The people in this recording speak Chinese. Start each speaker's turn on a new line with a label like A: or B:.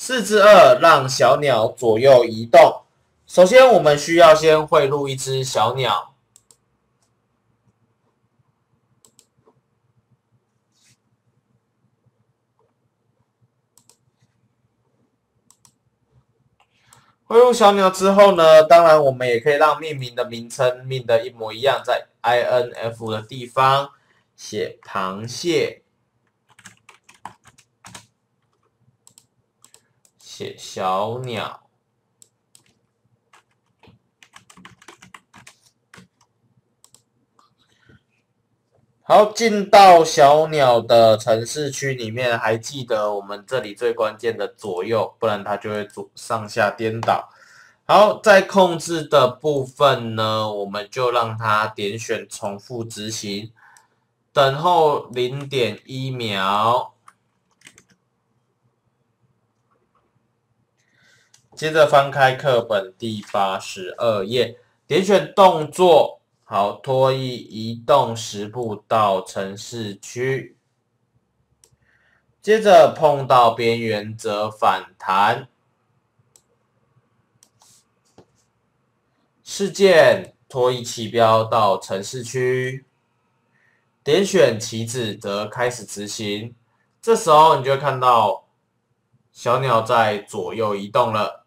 A: 4之2让小鸟左右移动。首先，我们需要先汇入一只小鸟。汇入小鸟之后呢，当然我们也可以让命名的名称命的一模一样，在 INF 的地方写螃蟹，写小鸟。好，进到小鸟的程式区里面，还记得我们这里最关键的左右，不然它就会上下颠倒。好，在控制的部分呢，我们就让它点选重复执行，等候0.1秒，接着翻开课本第82页，点选动作。好，拖移动10步到程式区，接着碰到边缘则反弹。事件拖移起标到程式区，点选棋子则开始执行。这时候你就会看到小鸟在左右移动了。